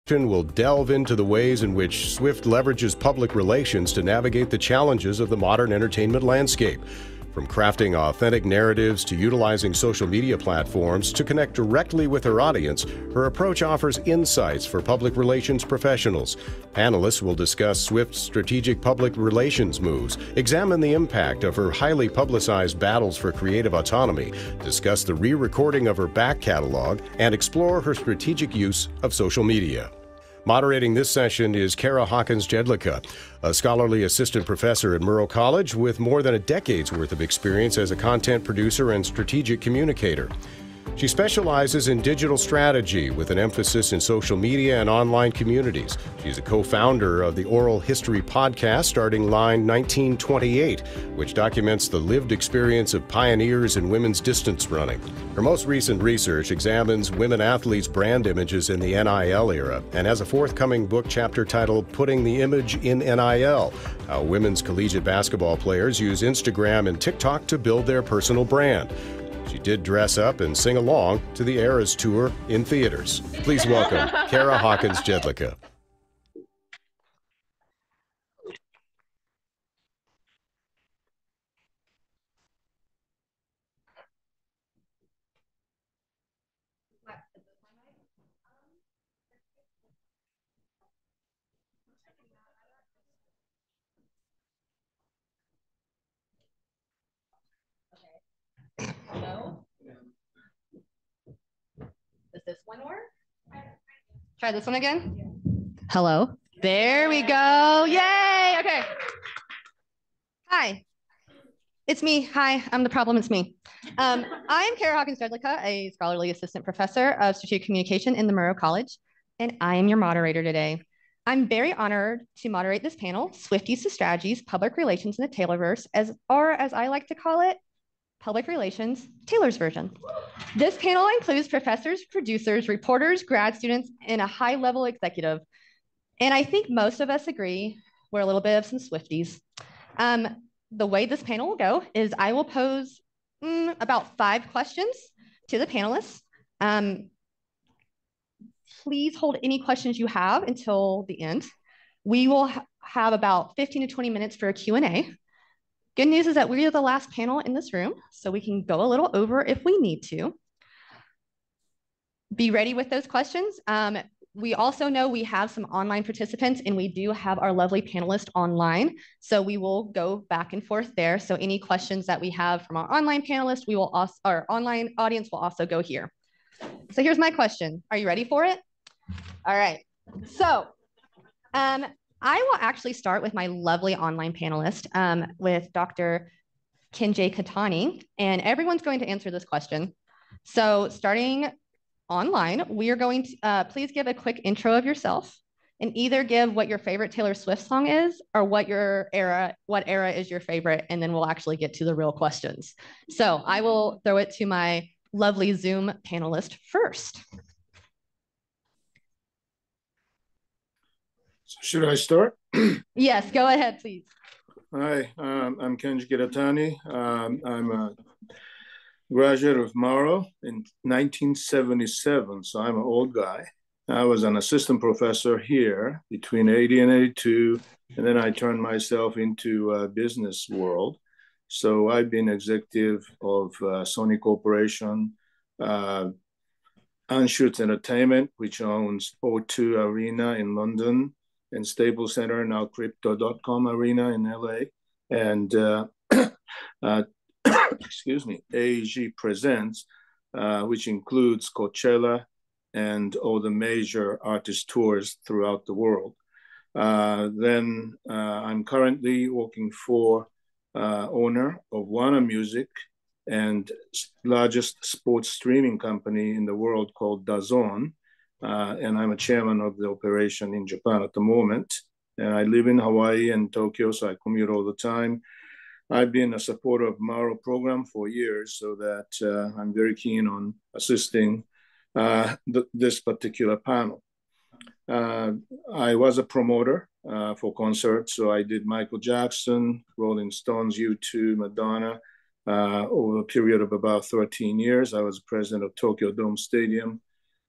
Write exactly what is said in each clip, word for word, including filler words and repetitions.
Will delve into the ways in which Swift leverages public relations to navigate the challenges of the modern entertainment landscape. From crafting authentic narratives to utilizing social media platforms to connect directly with her audience, her approach offers insights for public relations professionals. Panelists will discuss Swift's strategic public relations moves, examine the impact of her highly publicized battles for creative autonomy, discuss the re-recording of her back catalog, and explore her strategic use of social media. Moderating this session is Cara Hawkins-Jedlicka, a scholarly assistant professor at Murrow College with more than a decade's worth of experience as a content producer and strategic communicator. She specializes in digital strategy with an emphasis in social media and online communities. She's a co-founder of the Oral History podcast Starting Line nineteen twenty-eight, which documents the lived experience of pioneers in women's distance running. Her most recent research examines women athletes' brand images in the N I L era and has a forthcoming book chapter titled Putting the Image in N I L, How Women's Collegiate Basketball Players Use Instagram and TikTok to Build Their Personal Brand. She did dress up and sing along to the Eras Tour in theaters. Please welcome Cara Hawkins-Jedlicka. Hello? Does this one work? Try this one again. Hello. There we go. Yay. Okay. Hi. It's me. Hi. I'm the problem. It's me. Um, I'm Cara Hawkins-Jedlicka, a scholarly assistant professor of strategic communication in the Murrow College, and I am your moderator today. I'm very honored to moderate this panel, Swifties to Strategies, Public Relations in the Taylorverse, as, or as I like to call it, Public Relations, Taylor's version. This panel includes professors, producers, reporters, grad students, and a high-level executive. And I think most of us agree we're a little bit of some Swifties. Um, the way this panel will go is I will pose mm, about five questions to the panelists. Um, please hold any questions you have until the end. We will ha have about fifteen to twenty minutes for a Q and A. Good news is that we are the last panel in this room, so we can go a little over if we need to. Be ready with those questions. Um, we also know we have some online participants, and we do have our lovely panelists online, so we will go back and forth there. So any questions that we have from our online panelists, we will also, our online audience will also go here. So here's my question. Are you ready for it? All right. So, um, I will actually start with my lovely online panelist, um, with Doctor Kenji Kitatani, and everyone's going to answer this question. So starting online, we are going to, uh, please give a quick intro of yourself and either give what your favorite Taylor Swift song is or what your era, what era is your favorite, and then we'll actually get to the real questions. So I will throw it to my lovely Zoom panelist first. Should I start? Yes, go ahead, please. Hi, um, I'm Kenji Kitatani. Um, I'm a graduate of Murrow in nineteen seventy-seven, so I'm an old guy. I was an assistant professor here between eighty and eighty-two, and then I turned myself into a business world. So I've been executive of uh, Sony Corporation, uh, Anschutz Entertainment, which owns O two Arena in London, and Staples Center, now Crypto dot com Arena in L A, and uh, uh, excuse me, A E G Presents, uh, which includes Coachella and all the major artist tours throughout the world. Uh, then uh, I'm currently working for uh, owner of Warner Music and largest sports streaming company in the world called DAZN. Uh, and I'm a chairman of the operation in Japan at the moment. And I live in Hawaii and Tokyo, so I commute all the time. I've been a supporter of Murrow program for years, so that uh, I'm very keen on assisting uh, th this particular panel. Uh, I was a promoter uh, for concerts, so I did Michael Jackson, Rolling Stones, U two, Madonna. Uh, over a period of about thirteen years, I was president of Tokyo Dome Stadium.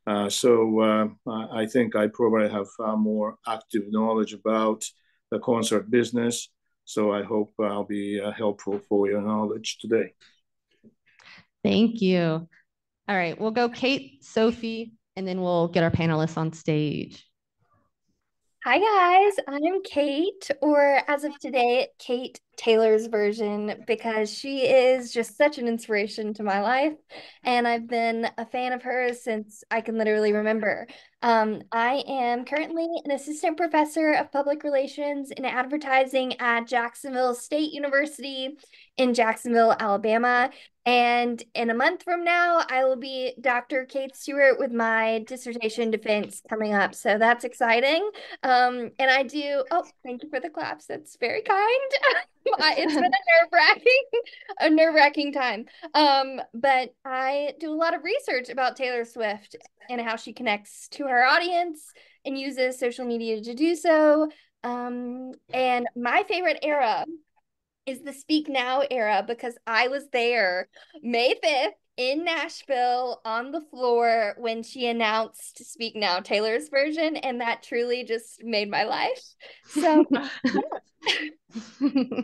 Uh, so uh, I think I probably have far more active knowledge about the concert business. So I hope I'll be uh, helpful for your knowledge today. Thank you. All right, we'll go Kate, Sophie, and then we'll get our panelists on stage. Hi guys, I'm Kate, or as of today, Kate Taylor's version, because she is just such an inspiration to my life, and I've been a fan of hers since I can literally remember. Um, I am currently an assistant professor of public relations and advertising at Jacksonville State University in Jacksonville, Alabama. And in a month from now, I will be Doctor Kate Stewart with my dissertation defense coming up. So that's exciting. Um, and I do, oh, thank you for the claps. That's very kind. It's been a nerve-wracking, a nerve-wracking time. Um, but I do a lot of research about Taylor Swift and how she connects to her audience and uses social media to do so. Um, and my favorite era is the Speak Now era, because I was there May fifth in Nashville on the floor when she announced Speak Now, Taylor's version, and that truly just made my life. So, yeah.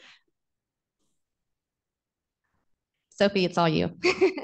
Sophie, it's all you.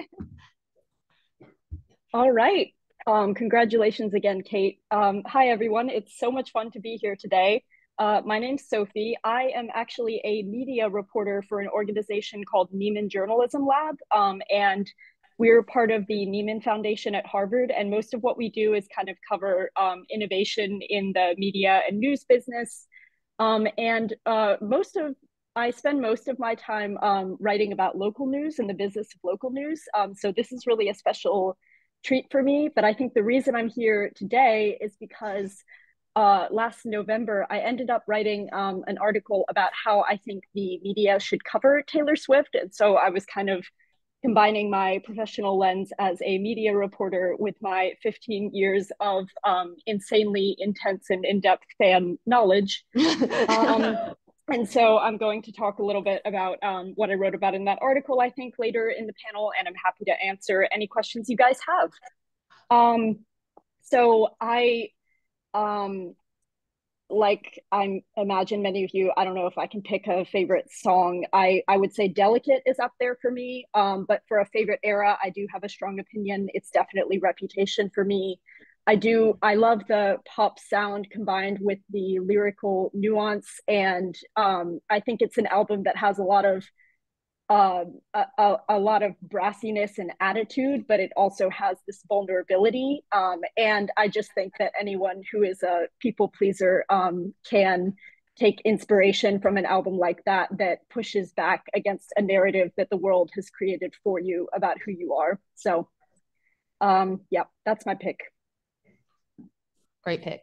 All right. Um, congratulations again, Kate. Um, hi, everyone. It's so much fun to be here today. Uh, my name's Sophie. I am actually a media reporter for an organization called Nieman Journalism Lab, um, and we're part of the Nieman Foundation at Harvard, and most of what we do is kind of cover um, innovation in the media and news business. Um, and uh, most of, I spend most of my time um, writing about local news and the business of local news. Um, so this is really a special treat for me, but I think the reason I'm here today is because Uh, last November, I ended up writing um, an article about how I think the media should cover Taylor Swift. And so I was kind of combining my professional lens as a media reporter with my fifteen years of um, insanely intense and in-depth fan knowledge. um, and so I'm going to talk a little bit about um, what I wrote about in that article, I think, later in the panel, and I'm happy to answer any questions you guys have. Um, so I... Um, like I imagine many of you, I don't know if I can pick a favorite song. I, I would say Delicate is up there for me. Um, but for a favorite era, I do have a strong opinion. It's definitely Reputation for me. I do, I love the pop sound combined with the lyrical nuance. And um, I think it's an album that has a lot of Uh, a, a lot of brassiness and attitude, but it also has this vulnerability. Um, and I just think that anyone who is a people pleaser um, can take inspiration from an album like that, that pushes back against a narrative that the world has created for you about who you are. So um, yeah, that's my pick. Great pick.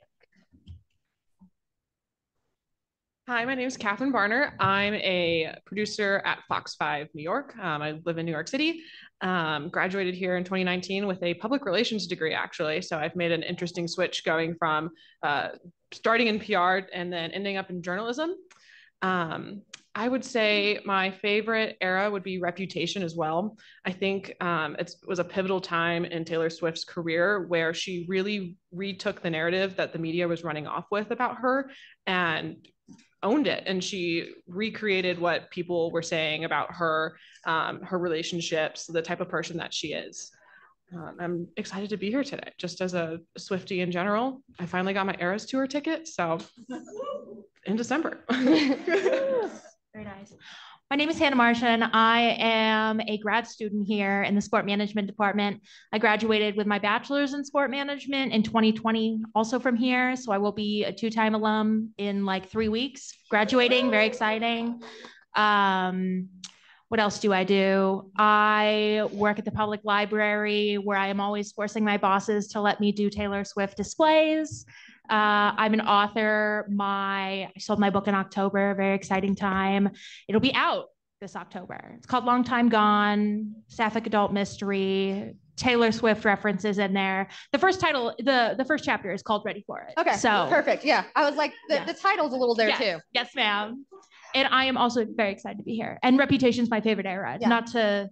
Hi, my name is Katherine Barner. I'm a producer at Fox five New York. Um, I live in New York City. Um, graduated here in twenty nineteen with a public relations degree, actually. So I've made an interesting switch going from uh, starting in P R and then ending up in journalism. Um, I would say my favorite era would be Reputation as well. I think um, it was a pivotal time in Taylor Swift's career where she really retook the narrative that the media was running off with about her and owned it, and she recreated what people were saying about her, um, her relationships, the type of person that she is. Um, I'm excited to be here today, just as a Swiftie in general. I finally got my Eras tour ticket, so in December. Very nice. My name is Hannah Martian. I am a grad student here in the sport management department. I graduated with my bachelor's in sport management in twenty twenty, also from here. So I will be a two-time alum in like three weeks, graduating, very exciting. Um, what else do I do? I work at the public library where I am always forcing my bosses to let me do Taylor Swift displays. Uh, I'm an author. My I sold my book in October, very exciting time. It'll be out this October. It's called Long Time Gone, sapphic adult mystery, Taylor Swift references in there. The first title, the, the first chapter is called Ready for It. Okay, so perfect. Yeah, I was like, the, yeah. the title's a little there yes. too. Yes, ma'am. And I am also very excited to be here. And Reputation's my favorite era. Yeah. Not to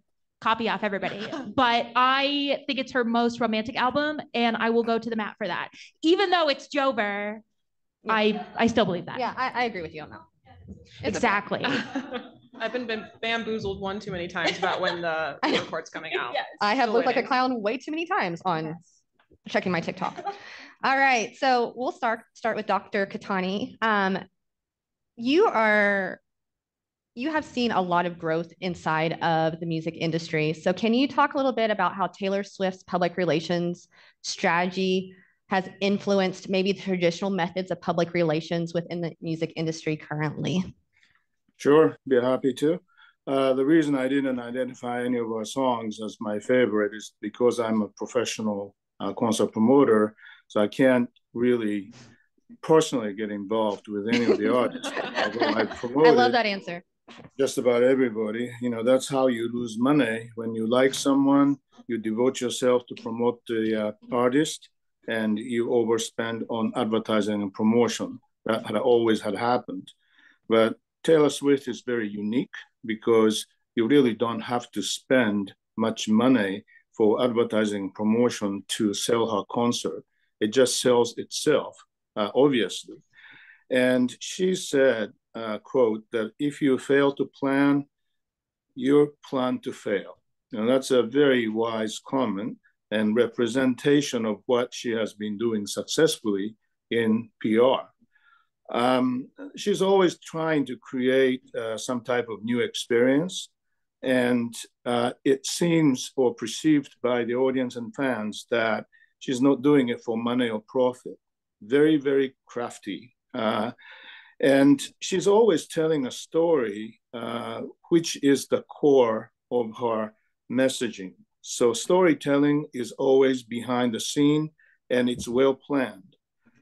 copy off everybody. But I think it's her most romantic album, and I will go to the mat for that. Even though it's Jover, yeah. I, I still believe that. Yeah, I, I agree with you on that. It's exactly. I've been, been bamboozled one too many times about when the report's coming out. Yes. I have looked winning. like a clown way too many times on yes. checking my TikTok. All right, so we'll start start with Doctor Kitatani. Um, you are you have seen a lot of growth inside of the music industry. So can you talk a little bit about how Taylor Swift's public relations strategy has influenced maybe the traditional methods of public relations within the music industry currently? Sure, be happy to. Uh, the reason I didn't identify any of our songs as my favorite is because I'm a professional uh, concert promoter, so I can't really personally get involved with any of the artists. I, I love that answer. Just about everybody. You know, that's how you lose money. When you like someone, you devote yourself to promote the uh, artist, and you overspend on advertising and promotion. That had always had happened. But Taylor Swift is very unique because you really don't have to spend much money for advertising and promotion to sell her concert. It just sells itself, uh, obviously. And she said, uh, quote, that if you fail to plan, you're planned to fail. Now, that's a very wise comment and representation of what she has been doing successfully in P R. Um, she's always trying to create uh, some type of new experience, and uh, it seems or perceived by the audience and fans that she's not doing it for money or profit. Very, very crafty. Uh, and she's always telling a story, uh, which is the core of her messaging. So storytelling is always behind the scene, and it's well planned.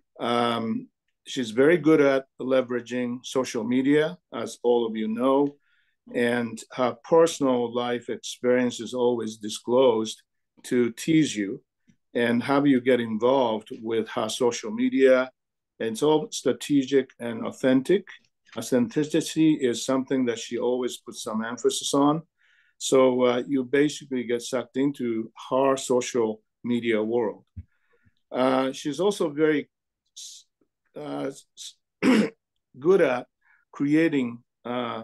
Um, she's very good at leveraging social media, as all of you know, and her personal life experience is always disclosed to tease you and have you get involved with her social media. And it's all strategic and authentic. Authenticity is something that she always puts some emphasis on. So uh, you basically get sucked into her social media world. Uh, she's also very uh, good at creating uh,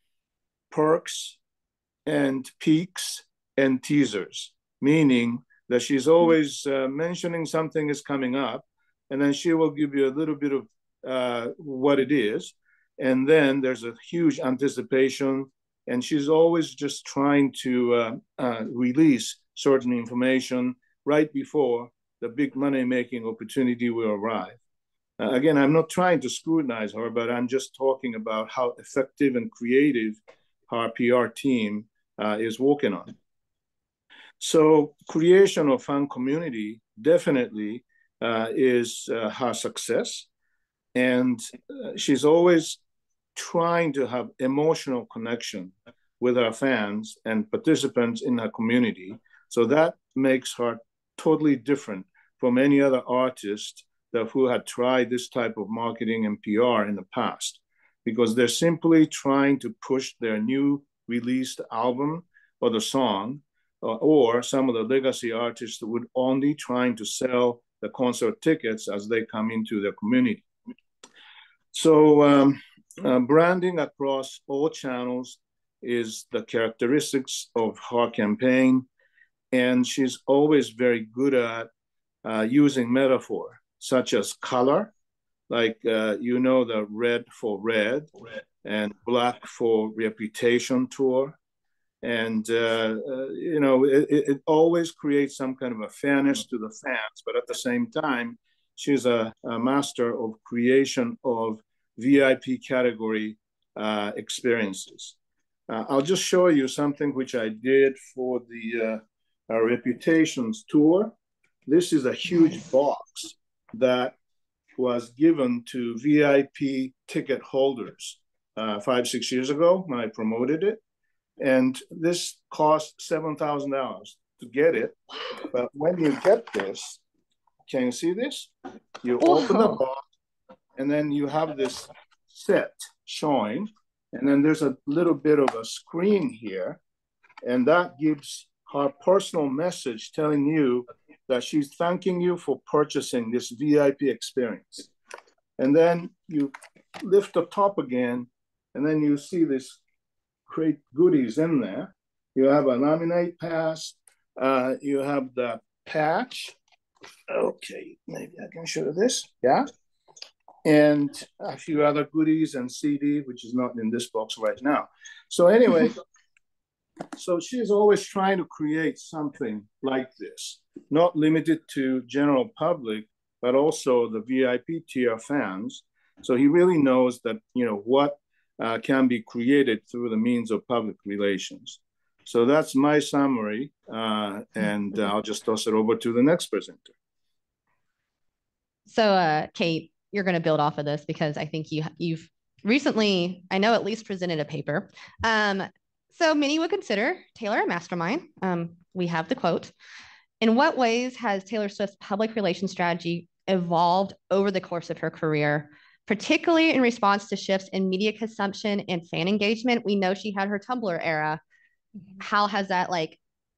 perks and peaks and teasers, meaning that she's always uh, mentioning something is coming up, and then she will give you a little bit of uh, what it is. And then there's a huge anticipation, and she's always just trying to uh, uh, release certain information right before the big money-making opportunity will arrive. Uh, again, I'm not trying to scrutinize her, but I'm just talking about how effective and creative her P R team uh, is working on. So creation of fan community definitely uh, is uh, her success. And uh, she's always trying to have emotional connection with her fans and participants in her community. So that makes her totally different from any other artist that who had tried this type of marketing and P R in the past, because they're simply trying to push their new released album or the song, uh, or some of the legacy artists would only trying to sell the concert tickets as they come into their community. So um, uh, branding across all channels is the characteristics of her campaign. And she's always very good at uh, using metaphor, such as color, like, uh, you know, the red for red, and black for reputation tour. And, uh, uh, you know, it, it always creates some kind of a fairness to the fans, but at the same time, she's a, a master of creation of V I P category uh, experiences. Uh, I'll just show you something which I did for the uh, our Reputations tour. This is a huge box that was given to V I P ticket holders uh, five, six years ago when I promoted it. And this cost seven thousand dollars to get it. But when you get this, can you see this? You Whoa. Open the box, and then you have this set showing. And then there's a little bit of a screen here. And that gives her personal message telling you that she's thanking you for purchasing this V I P experience. And then you lift the top again, and then you see this great goodies in there. You have a nominate pass, uh, you have the patch. Okay, maybe I can show this, yeah? And a few other goodies and C D, which is not in this box right now. So anyway, so she's always trying to create something like this, not limited to general public, but also the V I P tier fans. So he really knows that, you know, what uh, can be created through the means of public relations. So that's my summary, uh, and uh, I'll just toss it over to the next presenter. So, uh, Kate, you're going to build off of this because I think you, you've recently, I know, at least presented a paper. Um, so many would consider Taylor a mastermind. Um, we have the quote. In what ways has Taylor Swift's public relations strategy evolved over the course of her career, particularly in response to shifts in media consumption and fan engagement? We know she had her Tumblr era. How has that like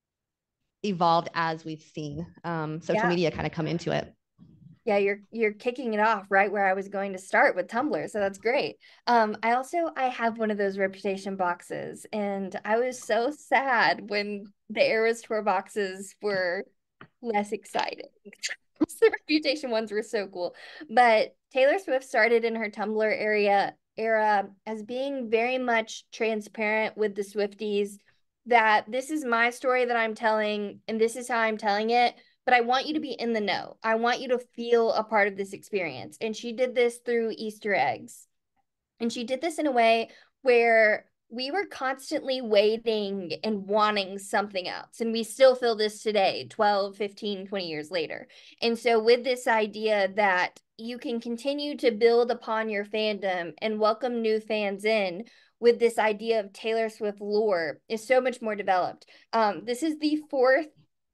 evolved as we've seen um, social Yeah. media kind of come into it? Yeah, you're you're kicking it off right where I was going to start with Tumblr, so that's great. Um, I also I have one of those reputation boxes, and I was so sad when the Eras Tour boxes were less exciting. The reputation ones were so cool, but Taylor Swift started in her Tumblr area era as being very much transparent with the Swifties, that this is my story that I'm telling, and this is how I'm telling it. But I want you to be in the know. I want you to feel a part of this experience. And she did this through Easter eggs. And she did this in a way where we were constantly waiting and wanting something else. And we still feel this today, twelve, fifteen, twenty years later. And so with this idea that you can continue to build upon your fandom and welcome new fans in with this idea of Taylor Swift lore is so much more developed. Um, this is the fourth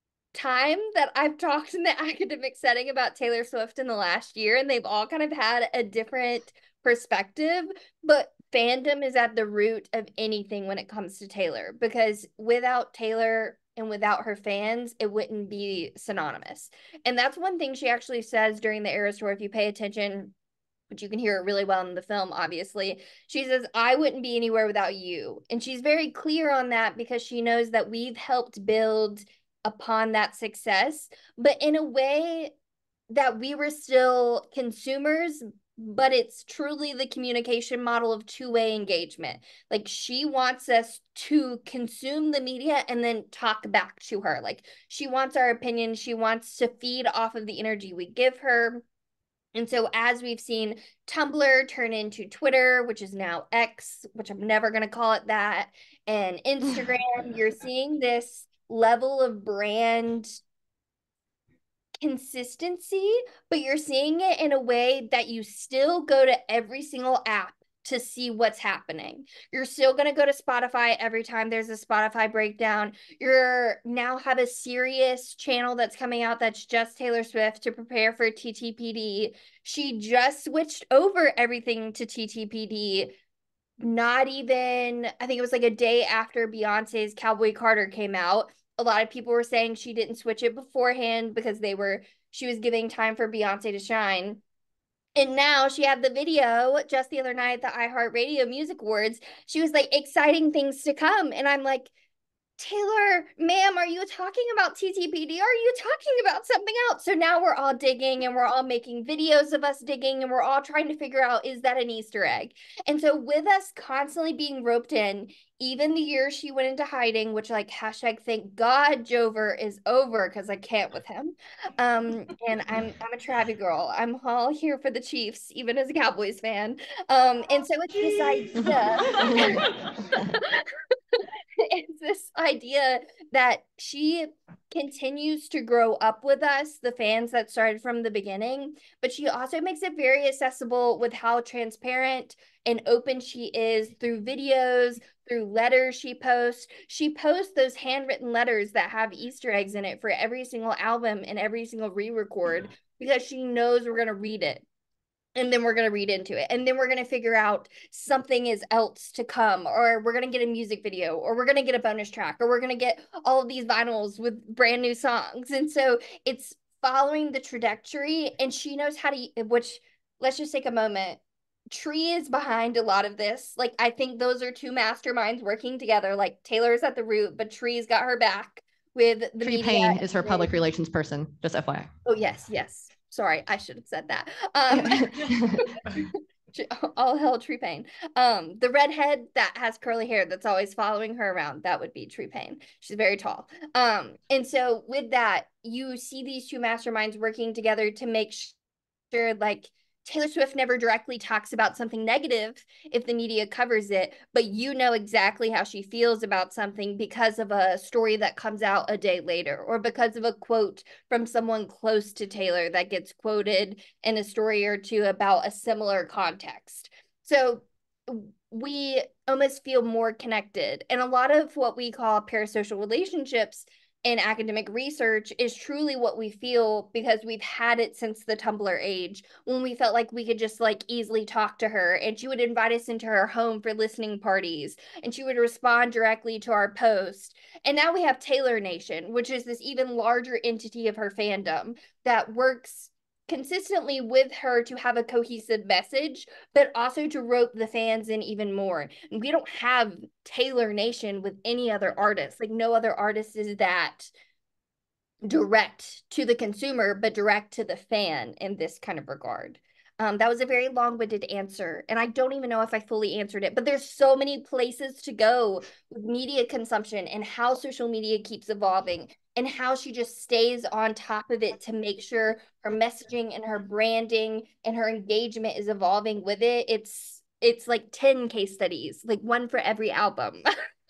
time that I've talked in the academic setting about Taylor Swift in the last year, and they've all kind of had a different perspective, but fandom is at the root of anything when it comes to Taylor, because without Taylor and without her fans, it wouldn't be synonymous. And that's one thing she actually says during the Eras Tour, if you pay attention, which you can hear it really well in the film, obviously. She says, I wouldn't be anywhere without you. And she's very clear on that because she knows that we've helped build upon that success, but in a way that we were still consumers, but it's truly the communication model of two-way engagement. Like, she wants us to consume the media and then talk back to her. Like, she wants our opinion. She wants to feed off of the energy we give her. And so as we've seen Tumblr turn into Twitter, which is now X, which I'm never going to call it that, and Instagram, you're seeing this level of brand consistency, but you're seeing it in a way that you still go to every single app to see what's happening. You're still going to go to Spotify every time there's a Spotify breakdown. You're now have a serious channel that's coming out that's just Taylor Swift to prepare for T T P D. She just switched over everything to T T P D. Not even, I think it was like a day after Beyonce's Cowboy Carter came out. A lot of people were saying she didn't switch it beforehand because they were, she was giving time for Beyonce to shine. And now she had the video just the other night at the iHeartRadio Music Awards. She was like, exciting things to come. And I'm like, Taylor, ma'am, are you talking about T T P D? Or are you talking about something else? So now we're all digging and we're all making videos of us digging and we're all trying to figure out, is that an Easter egg? And so with us constantly being roped in, even the year she went into hiding, which like hashtag thank God Jover is over because I can't with him. Um, and I'm I'm a Travi girl. I'm all here for the Chiefs, even as a Cowboys fan. Um, and so it's this idea. It's this idea that she continues to grow up with us, the fans that started from the beginning, but she also makes it very accessible with how transparent and open she is through videos, through letters she posts. She posts those handwritten letters that have Easter eggs in it for every single album and every single re-record because she knows we're going to read it. and then we're going to read into it, and then we're going to figure out something is else to come, or we're going to get a music video, or we're going to get a bonus track, or we're going to get all of these vinyls with brand new songs. And so it's following the trajectory, and she knows how to, which, let's just take a moment. Tree is behind a lot of this. Like, I think those are two masterminds working together. Like, Taylor's at the root, but Tree's got her back with the Tree media. Payne is her public relations person, just F Y I. Oh, yes, yes. Sorry, I should have said that. Um, all hell Tree Payne. Um, the redhead that has curly hair that's always following her around, that would be Tree Payne. She's very tall. Um, and so with that, you see these two masterminds working together to make sure, like, Taylor Swift never directly talks about something negative if the media covers it, but you know exactly how she feels about something because of a story that comes out a day later, or because of a quote from someone close to Taylor that gets quoted in a story or two about a similar context. So we almost feel more connected. And a lot of what we call parasocial relationships in academic research is truly what we feel because we've had it since the Tumblr age, when we felt like we could just like easily talk to her, and she would invite us into her home for listening parties, and she would respond directly to our post. And now we have Taylor Nation, which is this even larger entity of her fandom that works consistently with her to have a cohesive message, but also to rope the fans in even more. And we don't have Taylor Nation with any other artist. Like, no other artist is that direct to the consumer, but direct to the fan in this kind of regard. Um, that was a very long-winded answer, and I don't even know if I fully answered it, but there's so many places to go with media consumption and how social media keeps evolving and how she just stays on top of it to make sure her messaging and her branding and her engagement is evolving with it. It's it's like ten case studies, like one for every album.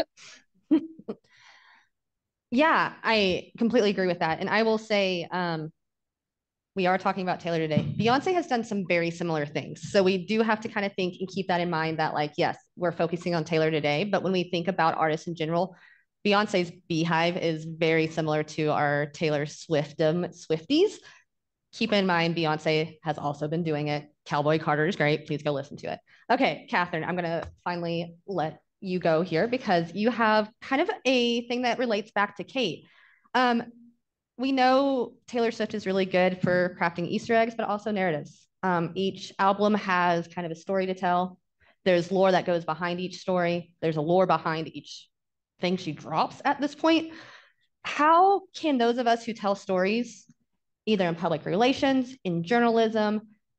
Yeah, I completely agree with that. And I will say, um, we are talking about Taylor today. Beyonce has done some very similar things. So we do have to kind of think and keep that in mind that, like, yes, we're focusing on Taylor today, but when we think about artists in general, Beyonce's Beehive is very similar to our Taylor Swiftum Swifties. Keep in mind, Beyonce has also been doing it. Cowboy Carter is great. Please go listen to it. Okay, Katherine, I'm going to finally let you go here because you have kind of a thing that relates back to Kate. Um, we know Taylor Swift is really good for crafting Easter eggs, but also narratives. Um, each album has kind of a story to tell. There's lore that goes behind each story. There's a lore behind each thing she drops at this point. How can those of us who tell stories, either in public relations, in journalism,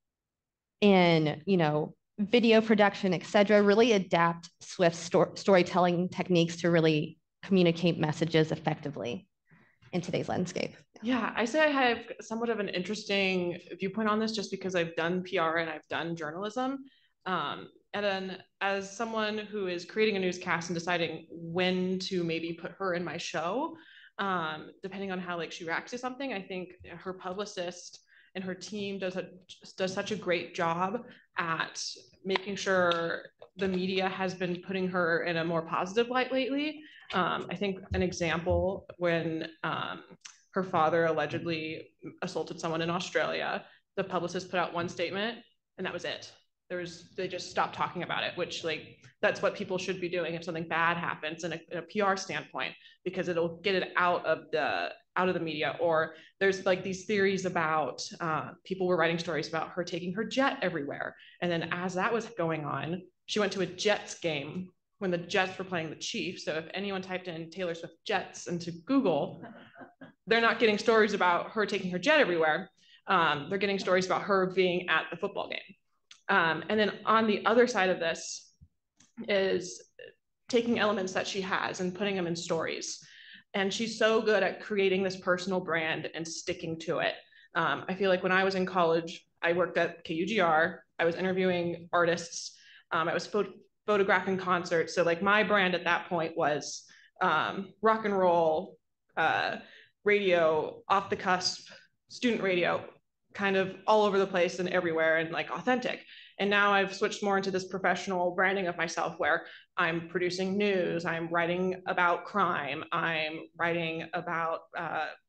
in, you know, video production, et cetera, really adapt Swift's sto- storytelling techniques to really communicate messages effectively in today's landscape? Yeah, I say I have somewhat of an interesting viewpoint on this just because I've done P R and I've done journalism. Um, and then as someone who is creating a newscast and deciding when to maybe put her in my show, um, depending on how like she reacts to something, I think her publicist and her team does a, does such a great job at making sure the media has been putting her in a more positive light lately. Um, I think an example when um, her father allegedly assaulted someone in Australia, the publicist put out one statement and that was it. There was, they just stopped talking about it, which like, that's what people should be doing if something bad happens in a, in a P R standpoint, because it'll get it out of the, out of the media. Or there's like these theories about uh, people were writing stories about her taking her jet everywhere. And then as that was going on, she went to a Jets game when the Jets were playing the Chiefs. So if anyone typed in Taylor Swift Jets into Google, they're not getting stories about her taking her jet everywhere. Um, they're getting stories about her being at the football game. Um, and then on the other side of this is taking elements that she has and putting them in stories. And she's so good at creating this personal brand and sticking to it. Um, I feel like when I was in college, I worked at K U G R, I was interviewing artists, um, I was pho- photographing concerts. So like my brand at that point was um, rock and roll, uh, radio, off the cusp, student radio, kind of all over the place and everywhere and like authentic. And now I've switched more into this professional branding of myself where I'm producing news, I'm writing about crime, I'm writing about uh,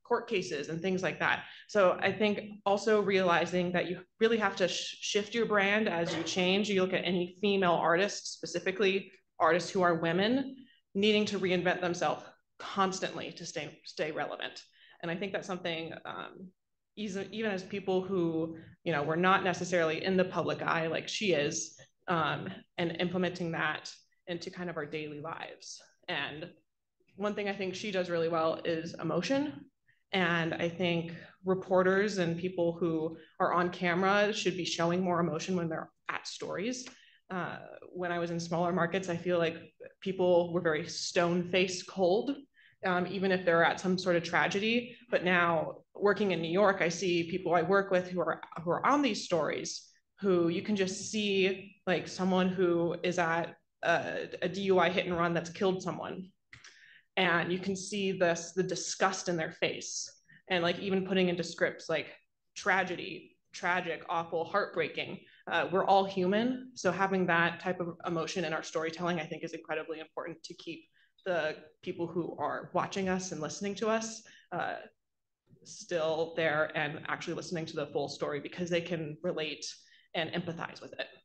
court cases and things like that. So I think also realizing that you really have to sh shift your brand as you change. You look at any female artists, specifically artists who are women, needing to reinvent themselves constantly to stay, stay relevant. And I think that's something, um, even, even as people who, you know, were not necessarily in the public eye like she is, um, and implementing that into kind of our daily lives. And one thing I think she does really well is emotion. And I think reporters and people who are on camera should be showing more emotion when they're at stories. Uh, when I was in smaller markets, I feel like people were very stone-faced cold, um, even if they're at some sort of tragedy. But now working in New York, I see people I work with who are, who are on these stories, who you can just see like someone who is at a, a D U I hit and run that's killed someone. And you can see this, the disgust in their face. And like even putting into scripts like tragedy, tragic, awful, heartbreaking. Uh, we're all human. So having that type of emotion in our storytelling, I think is incredibly important to keep the people who are watching us and listening to us uh, still there and actually listening to the full story, because they can relate and empathize with it.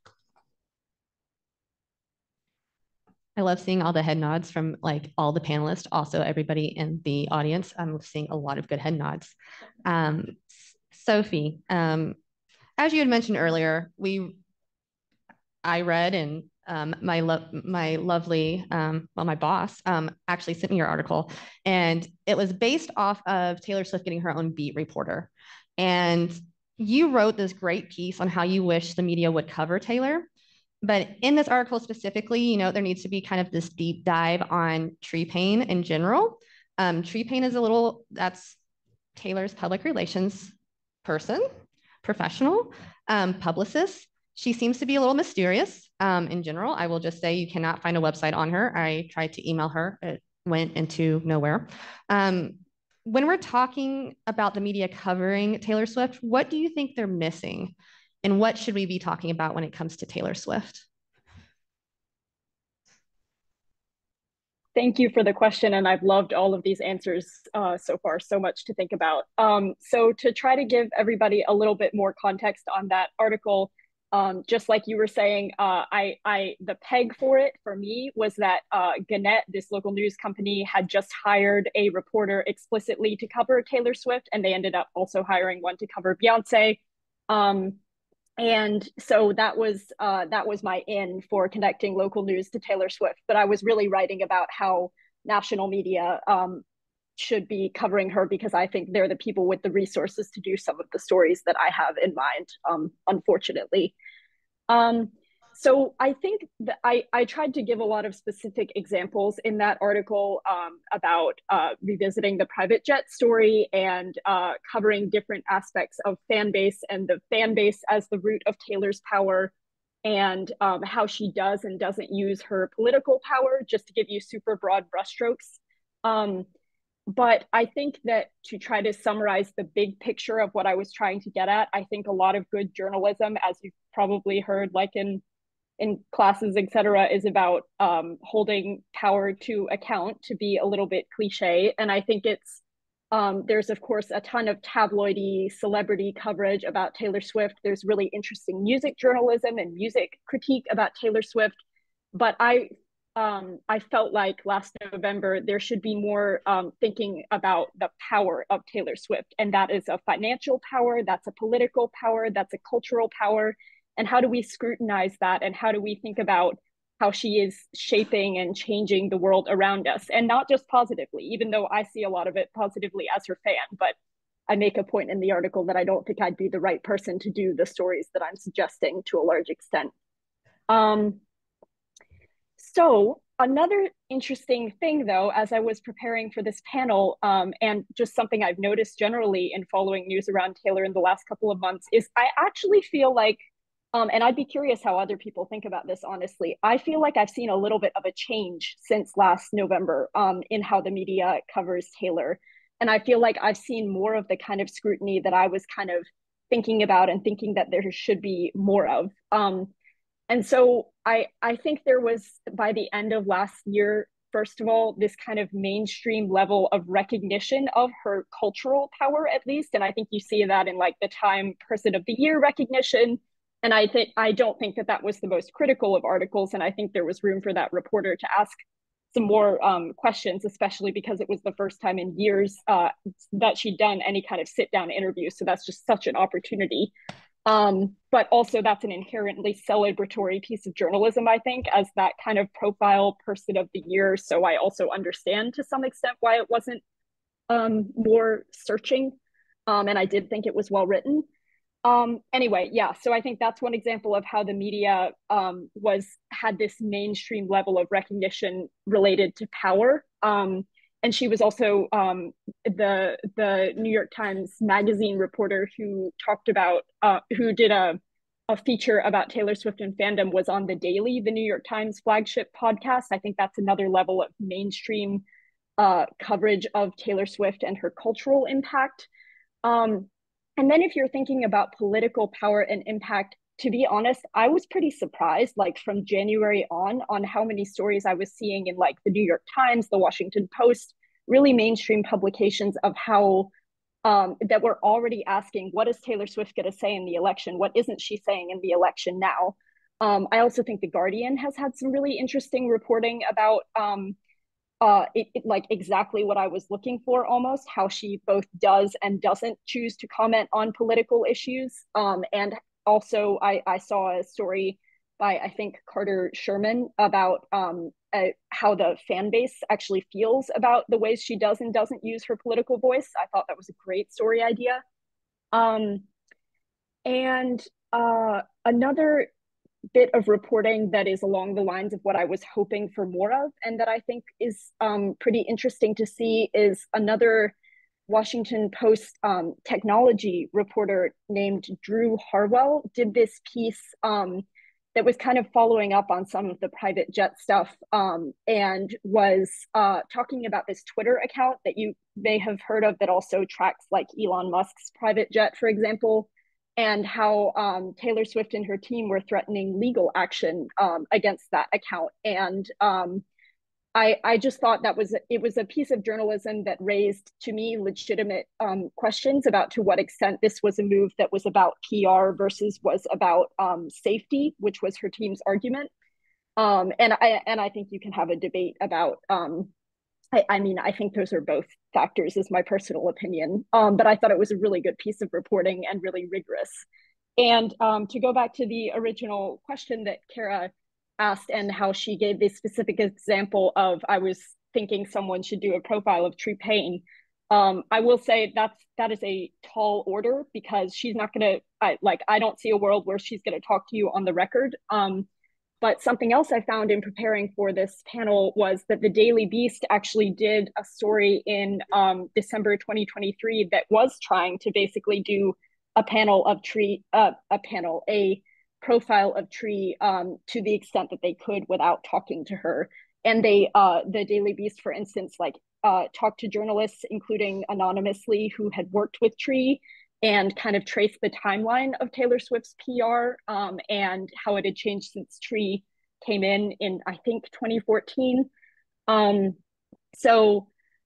I love seeing all the head nods from like all the panelists, also everybody in the audience. I'm seeing a lot of good head nods. Um, Sophie, um, as you had mentioned earlier, we, I read and um, my, lo my lovely, um, well, my boss um, actually sent me your article, and it was based off of Taylor Swift getting her own beat reporter. And you wrote this great piece on how you wish the media would cover Taylor. But in this article specifically, you know, there needs to be kind of this deep dive on Tree Paine in general. Um, Tree Paine is a little, that's Taylor's public relations person, professional, um, publicist. She seems to be a little mysterious um, in general. I will just say you cannot find a website on her. I tried to email her. It went into nowhere. Um, when we're talking about the media covering Taylor Swift, what do you think they're missing? And what should we be talking about when it comes to Taylor Swift? Thank you for the question, and I've loved all of these answers uh, so far, so much to think about. Um, so to try to give everybody a little bit more context on that article, um, just like you were saying, uh, I, I, the peg for it for me was that uh, Gannett, this local news company, had just hired a reporter explicitly to cover Taylor Swift, and they ended up also hiring one to cover Beyonce. Um, And so that was uh, that was my in for connecting local news to Taylor Swift. But I was really writing about how national media um, should be covering her, because I think they're the people with the resources to do some of the stories that I have in mind, um, unfortunately. Um, so I think that I, I tried to give a lot of specific examples in that article um, about uh, revisiting the private jet story and uh, covering different aspects of fan base and the fan base as the root of Taylor's power, and um, how she does and doesn't use her political power, just to give you super broad brushstrokes. Um, but I think that to try to summarize the big picture of what I was trying to get at, I think a lot of good journalism, as you've probably heard, like in in classes, et cetera, is about um, holding power to account, to be a little bit cliche. And I think it's, um, there's of course a ton of tabloidy celebrity coverage about Taylor Swift. There's really interesting music journalism and music critique about Taylor Swift. But I, um, I felt like last November, there should be more um, thinking about the power of Taylor Swift. And that is a financial power, that's a political power, that's a cultural power. And how do we scrutinize that? And how do we think about how she is shaping and changing the world around us? And not just positively, even though I see a lot of it positively as her fan. But I make a point in the article that I don't think I'd be the right person to do the stories that I'm suggesting to a large extent. Um, so another interesting thing, though, as I was preparing for this panel, um, and just something I've noticed generally in following news around Taylor in the last couple of months, is I actually feel like Um, and I'd be curious how other people think about this, honestly. I feel like I've seen a little bit of a change since last November um, in how the media covers Taylor. And I feel like I've seen more of the kind of scrutiny that I was kind of thinking about and thinking that there should be more of. Um, and so I, I think there was, by the end of last year, first of all, this kind of mainstream level of recognition of her cultural power, at least. And I think you see that in like the Time Person of the Year recognition. And I think I don't think that that was the most critical of articles. And I think there was room for that reporter to ask some more um, questions, especially because it was the first time in years uh, that she'd done any kind of sit down interview. So that's just such an opportunity. Um, but also that's an inherently celebratory piece of journalism, I think, as that kind of profile person of the year. So I also understand to some extent why it wasn't um, more searching. Um, and I did think it was well written. Um, anyway, yeah, so I think that's one example of how the media um, was had this mainstream level of recognition related to power. Um, and she was also um, the the New York Times Magazine reporter who talked about, uh, who did a, a feature about Taylor Swift and fandom, was on The Daily, the New York Times flagship podcast. I think that's another level of mainstream uh, coverage of Taylor Swift and her cultural impact. Um, And then if you're thinking about political power and impact, to be honest, I was pretty surprised, like from January on, on how many stories I was seeing in like the New York Times, the Washington Post, really mainstream publications of how um, that were already asking, what is Taylor Swift going to say in the election? What isn't she saying in the election now? Um, I also think The Guardian has had some really interesting reporting about um, uh it, it, like exactly what I was looking for, almost how she both does and doesn't choose to comment on political issues. Um and also I I saw a story by I think Carter Sherman about um uh, how the fan base actually feels about the ways she does and doesn't use her political voice. I thought that was a great story idea. Um and uh another bit of reporting that is along the lines of what I was hoping for more of, and that I think is um, pretty interesting to see, is another Washington Post um, technology reporter named Drew Harwell did this piece um, that was kind of following up on some of the private jet stuff, um, and was uh, talking about this Twitter account that you may have heard of that also tracks like Elon Musk's private jet, for example, and how um, Taylor Swift and her team were threatening legal action um, against that account. And um, I, I just thought that was, it was a piece of journalism that raised, to me, legitimate um, questions about to what extent this was a move that was about P R versus was about um, safety, which was her team's argument. Um, and I and I think you can have a debate about um, I, I mean, I think those are both factors, is my personal opinion. Um, but I thought it was a really good piece of reporting and really rigorous. And um, to go back to the original question that Cara asked and how she gave this specific example of, I was thinking someone should do a profile of Tree Payne. Um, I will say that's that is a tall order, because she's not going to, like, I don't see a world where she's going to talk to you on the record. Um, But something else I found in preparing for this panel was that the Daily Beast actually did a story in um, December twenty twenty-three that was trying to basically do a panel of Tree, uh, a panel, a profile of Tree um, to the extent that they could without talking to her. And they, uh, the Daily Beast, for instance, like uh, talked to journalists, including anonymously, who had worked with Tree, and kind of trace the timeline of Taylor Swift's P R um, and how it had changed since Tree came in in, I think, twenty fourteen. Um, so,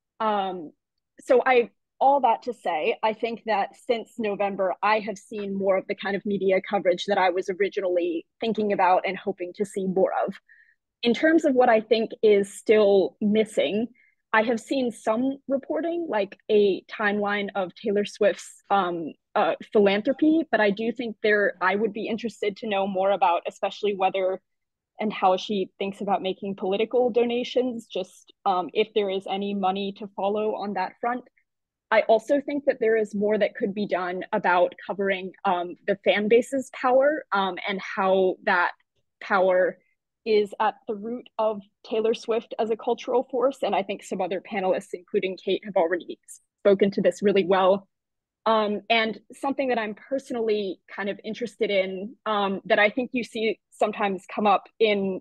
um, so I, all that to say, I think that since November, I have seen more of the kind of media coverage that I was originally thinking about and hoping to see more of. In terms of what I think is still missing, I have seen some reporting, like a timeline of Taylor Swift's um, uh, philanthropy, but I do think there, I would be interested to know more about, especially whether and how she thinks about making political donations, just um, if there is any money to follow on that front. I also think that there is more that could be done about covering um, the fan base's power um, and how that power is at the root of Taylor Swift as a cultural force. And I think some other panelists, including Kate, have already spoken to this really well. Um, and something that I'm personally kind of interested in, um, that I think you see sometimes come up in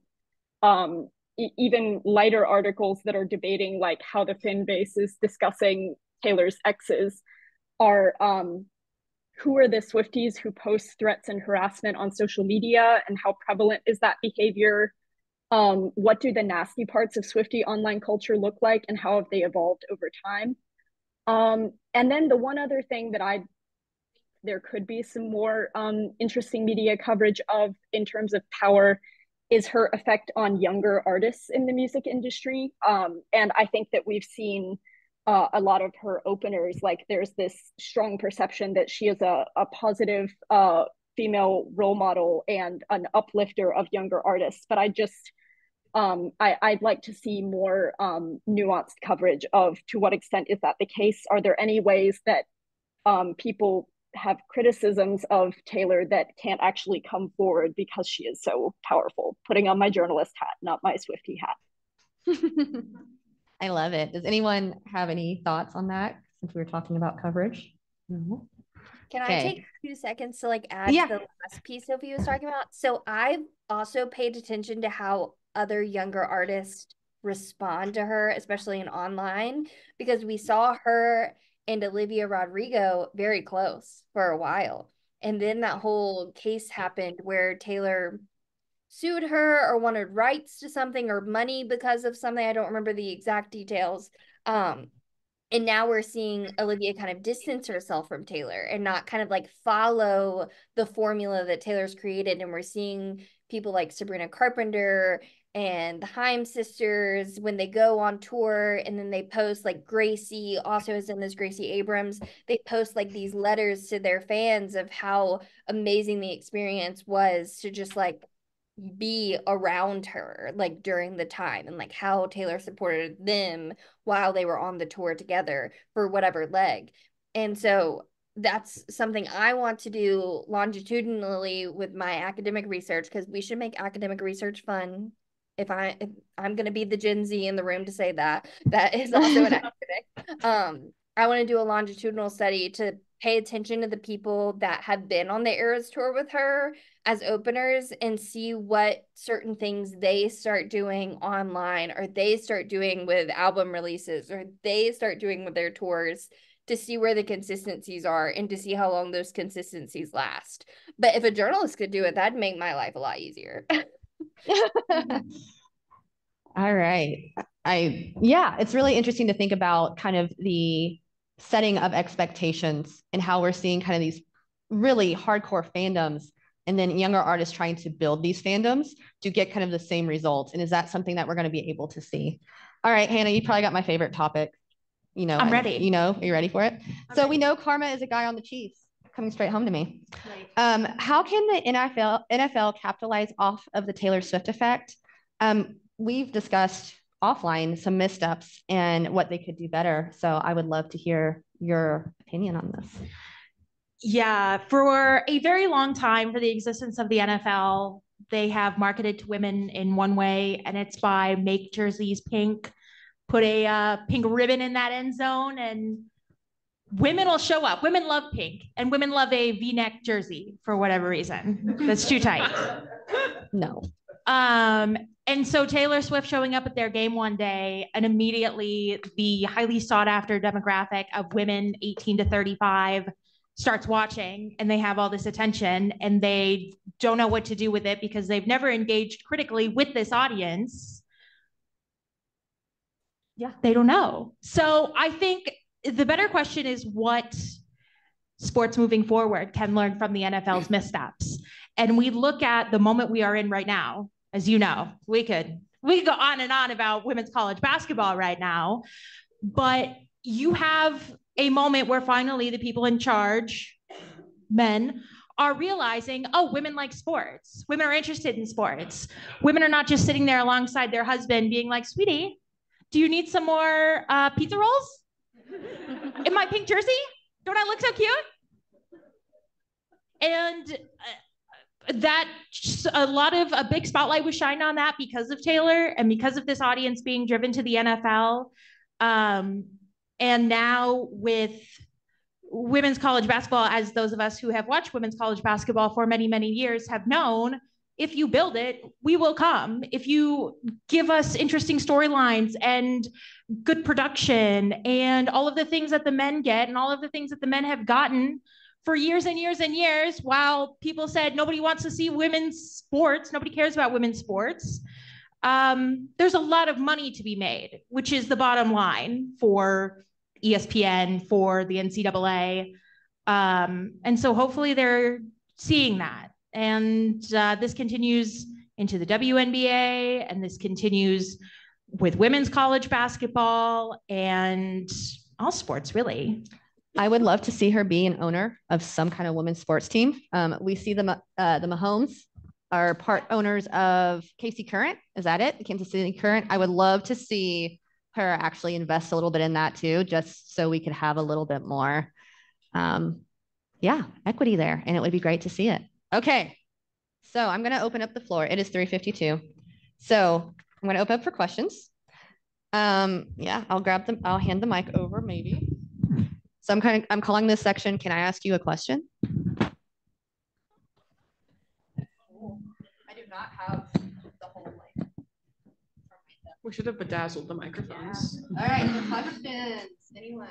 um, e even lighter articles that are debating like how the fan base is discussing Taylor's exes, are um, who are the Swifties who post threats and harassment on social media, and how prevalent is that behavior? Um, what do the nasty parts of Swiftie online culture look like, and how have they evolved over time? Um, and then the one other thing that I there could be some more um, interesting media coverage of in terms of power is her effect on younger artists in the music industry. Um, and I think that we've seen uh, a lot of her openers, like there's this strong perception that she is a, a positive uh, female role model and an uplifter of younger artists. But I just, um, I, I'd like to see more um, nuanced coverage of to what extent is that the case? Are there any ways that um, people have criticisms of Taylor that can't actually come forward because she is so powerful? Putting on my journalist hat, not my Swiftie hat. I love it. Does anyone have any thoughts on that since we were talking about coverage? No. Can Okay. I take two seconds to like add Yeah. to the last piece Sophie was talking about? So I've also paid attention to how other younger artists respond to her, especially in online, because we saw her and Olivia Rodrigo very close for a while. And then that whole case happened where Taylor sued her or wanted rights to something or money because of something. I don't remember the exact details. Um, and now we're seeing Olivia kind of distance herself from Taylor and not kind of like follow the formula that Taylor's created. And we're seeing people like Sabrina Carpenter and the Haim sisters when they go on tour, and then they post, like Gracie also is in this, Gracie Abrams, they post like these letters to their fans of how amazing the experience was to just like be around her like during the time, and like how Taylor supported them while they were on the tour together for whatever leg. And so that's something I want to do longitudinally with my academic research, because we should make academic research fun. If I if I'm gonna be the Gen Z in the room to say that, that is also an academic. Um, I want to do a longitudinal study to pay attention to the people that have been on the Eras tour with her as openers and see what certain things they start doing online, or they start doing with album releases, or they start doing with their tours, to see where the consistencies are and to see how long those consistencies last. But if a journalist could do it, that'd make my life a lot easier. All right. I, yeah, it's really interesting to think about kind of the setting of expectations and how we're seeing kind of these really hardcore fandoms and then younger artists trying to build these fandoms to get kind of the same results. And is that something that we're going to be able to see? All right, Hannah, you probably got my favorite topic. You know, I'm ready. You know, are you ready for it? I'm so ready. We know Karma is a guy on the Chiefs, coming straight home to me. Right. Um, how can the N F L N F L capitalize off of the Taylor Swift effect? Um, we've discussed offline some missteps and what they could do better. So I would love to hear your opinion on this. Yeah, for a very long time, for the existence of the N F L, they have marketed to women in one way, and it's by make jerseys pink, put a uh, pink ribbon in that end zone, and women will show up. Women love pink, and women love a V-neck jersey for whatever reason. That's too tight. No. Um, and so Taylor Swift showing up at their game one day, and immediately the highly sought after demographic of women eighteen to thirty-five starts watching, and they have all this attention, and they don't know what to do with it because they've never engaged critically with this audience. Yeah, they don't know. So I think the better question is what sports moving forward can learn from the N F L's missteps. And we look at the moment we are in right now. As you know, we could we could go on and on about women's college basketball right now, but you have a moment where finally the people in charge, men, are realizing, oh, women like sports. Women are interested in sports. Women are not just sitting there alongside their husband being like, sweetie, do you need some more uh, pizza rolls in my pink jersey? Don't I look so cute? And uh, that a lot of a big spotlight was shined on that because of Taylor and because of this audience being driven to the N F L. Um, and now with women's college basketball, as those of us who have watched women's college basketball for many, many years have known, if you build it, we will come. If you give us interesting storylines and good production and all of the things that the men get and all of the things that the men have gotten for years and years and years, while people said nobody wants to see women's sports, nobody cares about women's sports, um, there's a lot of money to be made, which is the bottom line for E S P N, for the N C double A. Um, and so hopefully they're seeing that. And uh, this continues into the W N B A, and this continues with women's college basketball and all sports, really. I would love to see her be an owner of some kind of women's sports team. Um, we see the, uh, the Mahomes are part owners of K C Current. Is that it? The Kansas City Current. I would love to see her actually invest a little bit in that too, just so we could have a little bit more, um, yeah, equity there. And it would be great to see it. Okay. So I'm going to open up the floor. It is three fifty-two. So I'm going to open up for questions. Um, yeah, I'll grab them. I'll hand the mic over maybe. So I'm kind of, I'm calling this section, can I ask you a question? I do not have the whole mic. We should have bedazzled the microphones. Yeah. All right, questions, anyone?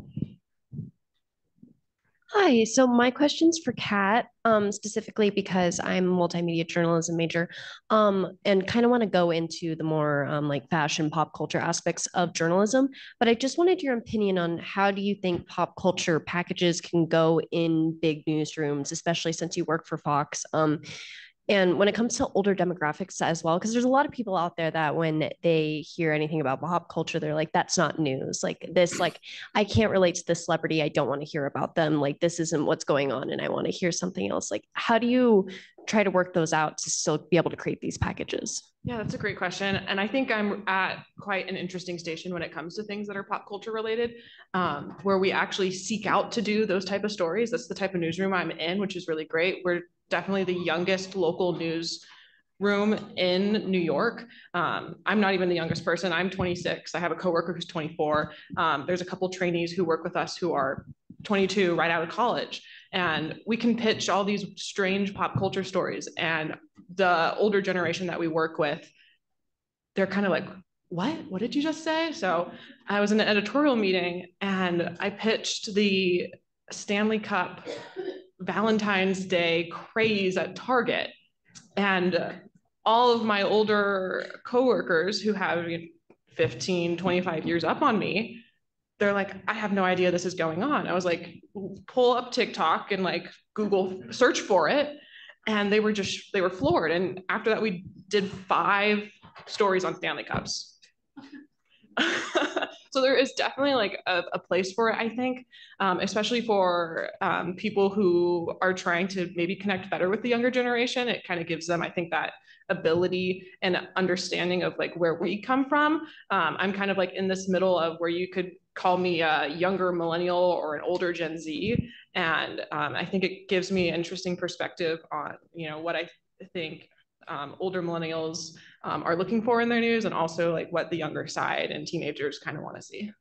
Hi, so my question's for Kat, um, specifically because I'm a multimedia journalism major, um, and kind of want to go into the more um, like fashion, pop culture aspects of journalism. But I just wanted your opinion on how do you think pop culture packages can go in big newsrooms, especially since you work for Fox. Um, And when it comes to older demographics as well, because there's a lot of people out there that when they hear anything about pop culture, they're like, that's not news. Like this, like, I can't relate to this celebrity. I don't want to hear about them. Like, this isn't what's going on. And I want to hear something else. Like, how do you try to work those out to still be able to create these packages? Yeah, that's a great question. And I think I'm at quite an interesting station when it comes to things that are pop culture related, um, where we actually seek out to do those type of stories. That's the type of newsroom I'm in, which is really great. We're definitely the youngest local news room in New York. Um, I'm not even the youngest person. I'm twenty-six. I have a coworker who's twenty-four. Um, there's a couple trainees who work with us who are twenty-two, right out of college. And we can pitch all these strange pop culture stories. And the older generation that we work with, they're kind of like, what? What did you just say? So I was in an editorial meeting and I pitched the Stanley Cup Valentine's Day craze at Target. And all of my older coworkers who have fifteen, twenty-five years up on me, they're like, I have no idea this is going on. I was like, pull up TikTok and like Google search for it. And they were just, they were floored. And after that, we did five stories on Stanley Cups. So there is definitely like a, a place for it, I think, um, especially for um, people who are trying to maybe connect better with the younger generation. It kind of gives them, I think, that ability and understanding of like where we come from. Um, I'm kind of like in this middle of where you could call me a younger millennial or an older Gen Z. And um, I think it gives me an interesting perspective on, you know, what I think um, older millennials um, are looking for in their news, and also like what the younger side and teenagers kind of want to see.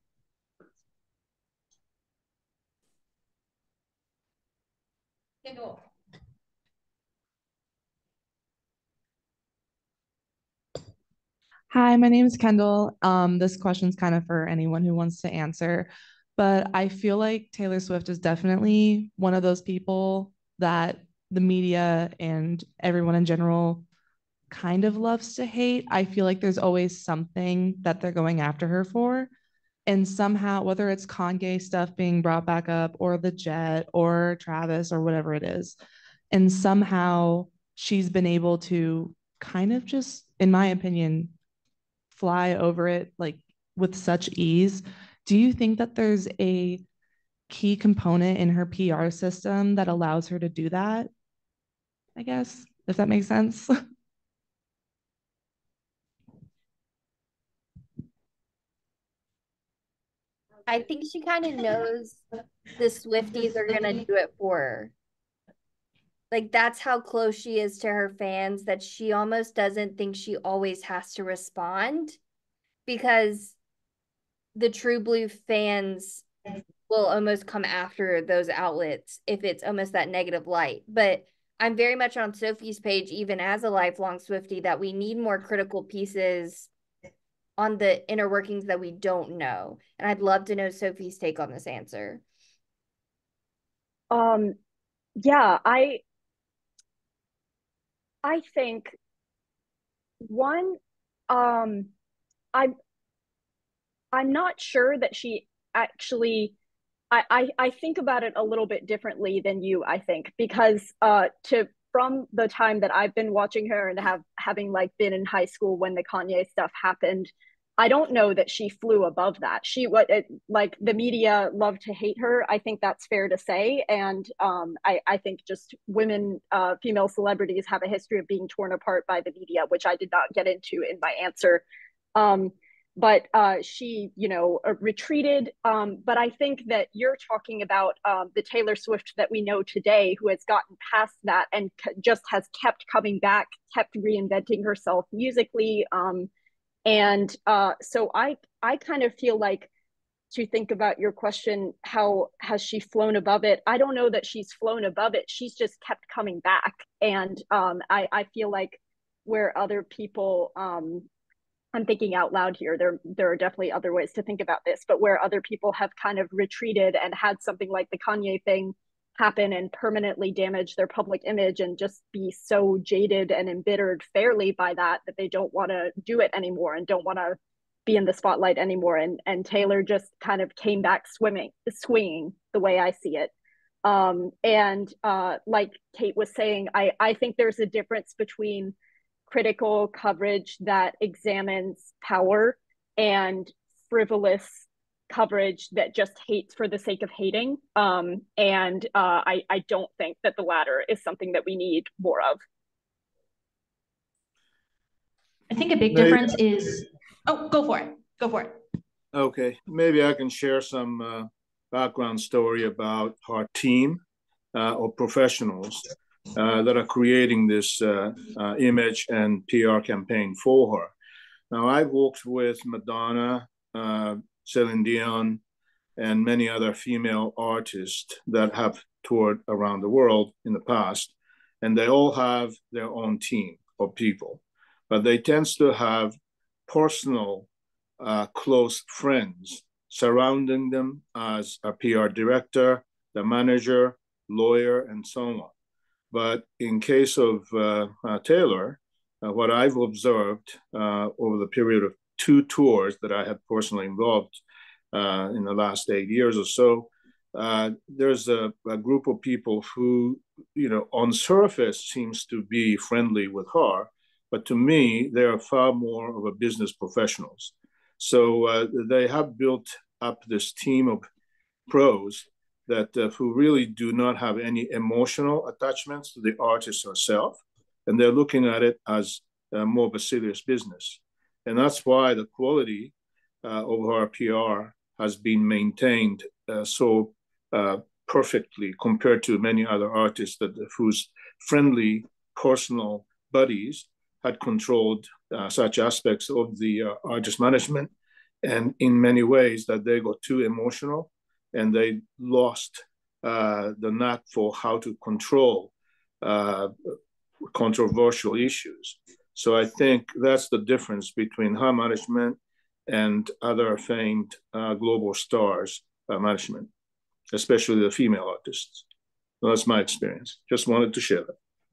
Hi, my name is Kendall. Um, this question's kind of for anyone who wants to answer, but I feel like Taylor Swift is definitely one of those people that the media and everyone in general kind of loves to hate. I feel like there's always something that they're going after her for. And somehow, whether it's Kanye stuff being brought back up or the Jet or Travis or whatever it is, and somehow she's been able to kind of just, in my opinion, fly over it like with such ease. Do you think that there's a key component in her P R system that allows her to do that? I guess, if that makes sense. I think she kind of knows the Swifties are going to do it for her. Like, that's how close she is to her fans, that she almost doesn't think she always has to respond, because the true blue fans will almost come after those outlets if it's almost that negative light. But I'm very much on Sophie's page, even as a lifelong Swiftie, that we need more critical pieces on the inner workings that we don't know. And I'd love to know Sophie's take on this answer. Um, yeah, I, I think one, um, I'm, I'm not sure that she actually, I, I, I think about it a little bit differently than you, I think, because uh, to from the time that I've been watching her and have having like been in high school when the Kanye stuff happened, I don't know that she flew above that. She what like the media loved to hate her. I think that's fair to say, and um, I, I think just women, uh, female celebrities have a history of being torn apart by the media, which I did not get into in my answer. Um, but uh, she, you know, retreated. Um, but I think that you're talking about um, the Taylor Swift that we know today, who has gotten past that and just has kept coming back, kept reinventing herself musically. Um, and uh, so I, I kind of feel like, to think about your question, how has she flown above it? I don't know that she's flown above it. She's just kept coming back. And um, I, I feel like where other people, um, I'm thinking out loud here, there, there are definitely other ways to think about this, but where other people have kind of retreated and had something like the Kanye thing happen and permanently damage their public image and just be so jaded and embittered fairly by that, that they don't want to do it anymore and don't want to be in the spotlight anymore. And, and Taylor just kind of came back swimming, swinging the way I see it. Um, and uh, like Kate was saying, I, I think there's a difference between critical coverage that examines power and frivolous coverage that just hates for the sake of hating. Um, and uh, I, I don't think that the latter is something that we need more of. I think a big Maybe, difference is, oh, go for it. Go for it. Okay, maybe I can share some uh, background story about our team uh, or professionals uh, that are creating this uh, uh, image and P R campaign for her. Now, I've worked with Madonna, uh, Celine Dion, and many other female artists that have toured around the world in the past, and they all have their own team of people, but they tend to have personal, uh, close friends surrounding them as a P R director, the manager, lawyer, and so on. But in case of uh, uh, Taylor, uh, what I've observed uh, over the period of two tours that I have personally involved uh, in the last eight years or so, uh, there's a, a group of people who, you know, on surface seems to be friendly with her, but to me, they are far more of a business professionals. So uh, they have built up this team of pros that uh, who really do not have any emotional attachments to the artist herself, and they're looking at it as uh, more of a serious business. And that's why the quality uh, of our P R has been maintained uh, so uh, perfectly compared to many other artists that whose friendly personal buddies had controlled uh, such aspects of the uh, artist management, and in many ways that they got too emotional and they lost uh, the knack for how to control uh, controversial issues. So I think that's the difference between her management and other famed uh, global stars uh, management, especially the female artists. So that's my experience. Just wanted to share that.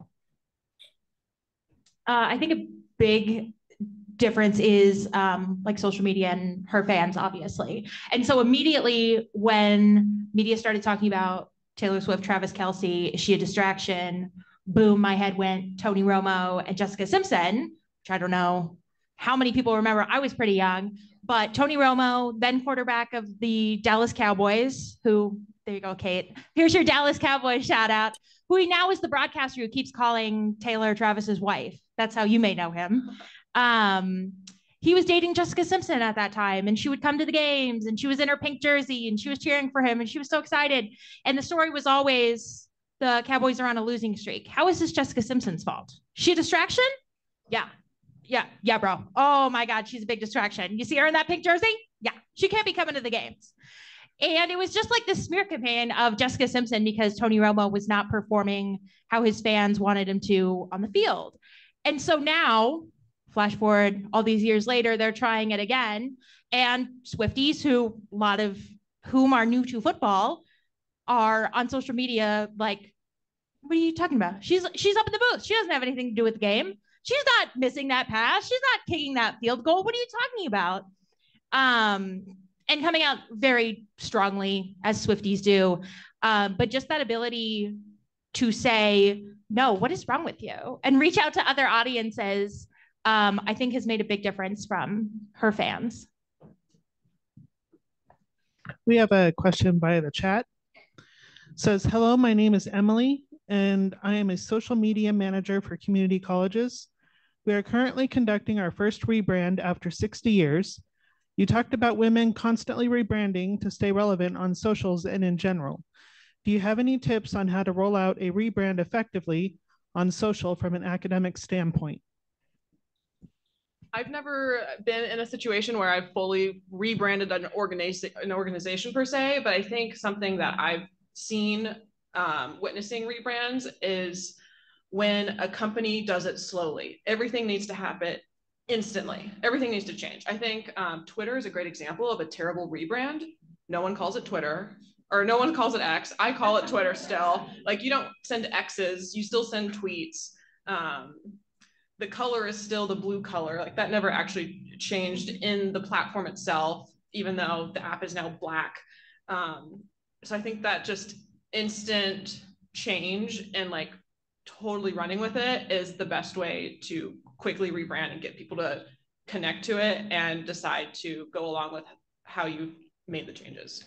Uh, I think a big difference is um, like social media and her fans, obviously. And so immediately when media started talking about Taylor Swift, Travis Kelce, is she a distraction? Boom, my head went Tony Romo and Jessica Simpson, which I don't know how many people remember. I was pretty young, but Tony Romo, then quarterback of the Dallas Cowboys, who, there you go, Kate. Here's your Dallas Cowboys shout out, who he now is the broadcaster who keeps calling Taylor Travis's wife. That's how you may know him. Um, he was dating Jessica Simpson at that time, and she would come to the games, and she was in her pink jersey, and she was cheering for him, and she was so excited. And the story was always, the Cowboys are on a losing streak. How is this Jessica Simpson's fault? She a distraction? Yeah. Yeah. Yeah, bro. Oh my God, she's a big distraction. You see her in that pink jersey? Yeah. She can't be coming to the games. And it was just like this smear campaign of Jessica Simpson because Tony Romo was not performing how his fans wanted him to on the field. And so now, flash forward all these years later, they're trying it again. And Swifties, who a lot of whom are new to football, are on social media like, what are you talking about? She's she's up in the booth. She doesn't have anything to do with the game. she's not missing that pass. She's not kicking that field goal. What are you talking about? Um, and coming out very strongly, as Swifties do. Um, but just that ability to say, no, what is wrong with you? And reach out to other audiences, um, I think has made a big difference from her fans. We have a question via the chat. It says, hello, my name is Emily, and I am a social media manager for community colleges. We are currently conducting our first rebrand after sixty years. You talked about women constantly rebranding to stay relevant on socials and in general. Do you have any tips on how to roll out a rebrand effectively on social from an academic standpoint? I've never been in a situation where I've fully rebranded an, organiza an organization per se, but I think something that I've seen um, witnessing rebrands is when a company does it slowly. Everything needs to happen instantly. Everything needs to change. I think um, Twitter is a great example of a terrible rebrand. No one calls it Twitter, or no one calls it X. I call it Twitter still. Like, you don't send X's, you still send tweets. Um, the color is still the blue color. Like, that never actually changed in the platform itself, even though the app is now black. Um, so I think that just instant change and like totally running with it is the best way to quickly rebrand and get people to connect to it and decide to go along with how you made the changes.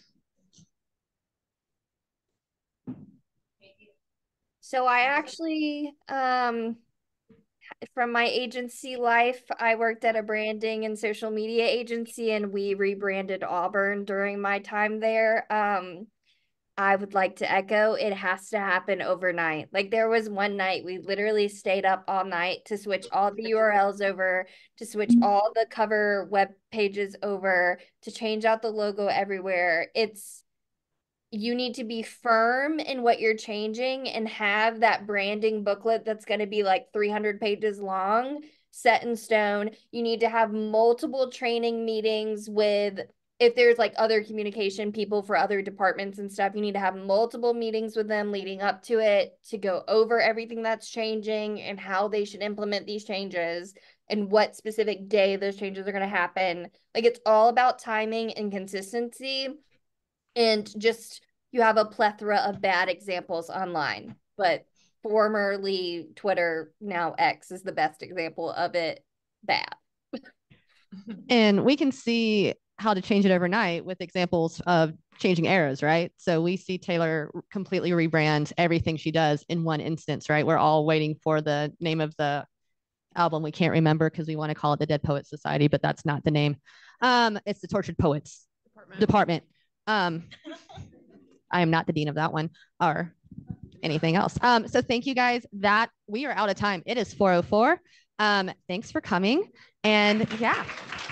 So I actually, um, from my agency life, I worked at a branding and social media agency, and we rebranded Auburn during my time there. Um, I would like to echo, it has to happen overnight. Like, there was one night we literally stayed up all night to switch all the U R Ls over, to switch all the cover web pages over, to change out the logo everywhere. It's, you need to be firm in what you're changing and have that branding booklet that's going to be like three hundred pages long, set in stone. You need to have multiple training meetings with, if there's like other communication people for other departments and stuff, you need to have multiple meetings with them leading up to it to go over everything that's changing and how they should implement these changes and what specific day those changes are going to happen. Like, it's all about timing and consistency. And just, you have a plethora of bad examples online, but formerly Twitter, now X, is the best example of it bad. And we can see how to change it overnight with examples of changing eras, right? So we see Taylor completely rebrand everything she does in one instance, right? We're all waiting for the name of the album we can't remember because we want to call it the Dead Poets Society, but that's not the name. Um, it's the Tortured Poets Department. Department. Um, I am not the dean of that one or anything else. Um, so thank you guys. That we are out of time. It is four oh four. Um, thanks for coming. And yeah.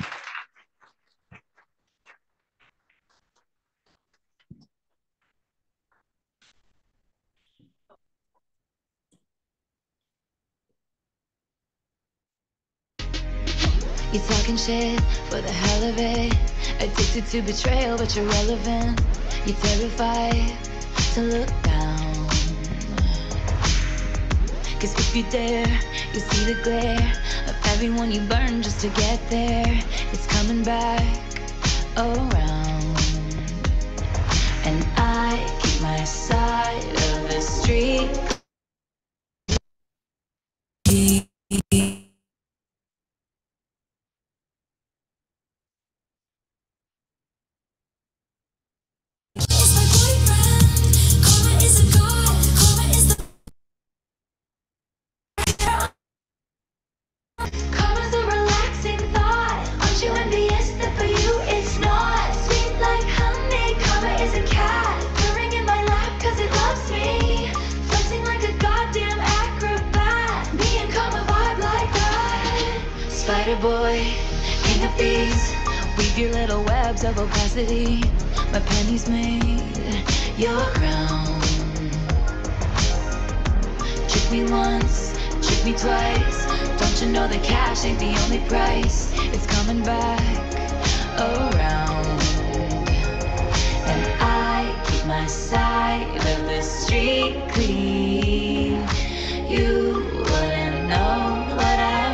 You talking shit for the hell of it. Addicted to betrayal, but you're relevant. You're terrified to look down. Cause if you dare, you see the glare of everyone you burn just to get there. It's coming back around. And I keep my side of the street. Boy, king of thieves, weave your little webs of opacity. My pennies made your crown. Trick me once, trick me twice. Don't you know that cash ain't the only price? It's coming back around. And I keep my side of the street clean. You wouldn't know what I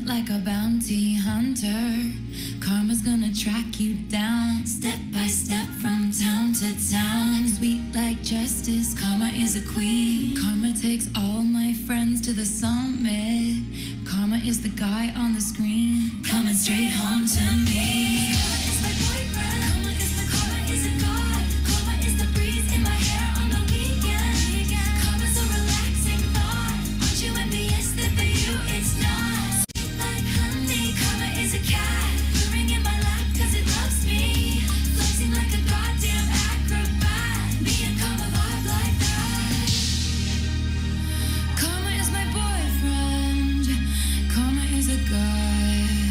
hunt like a bounty hunter. Karma's gonna track you down, step by step from town to town. Sweet like justice, karma is a queen. Karma takes all my friends to the summit. Karma is the guy on the screen, coming straight home to me. Karma is my boyfriend. Karma is the karma is a god. Karma is the breeze in my hair on the weekend. Karma's a relaxing thought. Aren't you envious that for you it's not? Sweet like honey. Karma is a cat purring in my lap cause it loves me. Flexing like a goddamn acrobat. Me and karma vibe like that. Karma is my boyfriend. Karma is a god.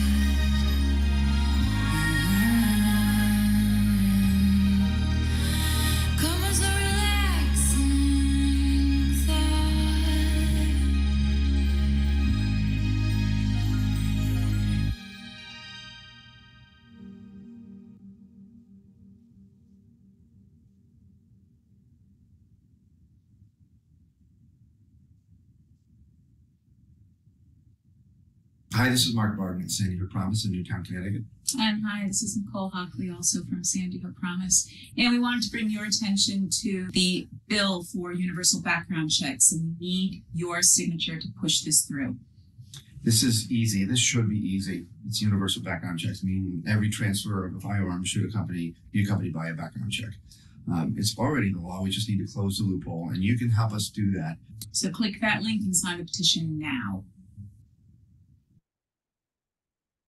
Karma's a relaxing thought. Hi, this is Mark Barton at Sandy Hook Promise in Newtown, Connecticut. And hi, this is Nicole Hockley, also from Sandy Hook Promise. And we wanted to bring your attention to the bill for universal background checks. And we need your signature to push this through. This is easy. This should be easy. It's universal background checks, meaning every transfer of a firearm should accompany, be accompanied by a background check. Um, it's already in the law. We just need to close the loophole, and you can help us do that. So click that link and sign the petition now.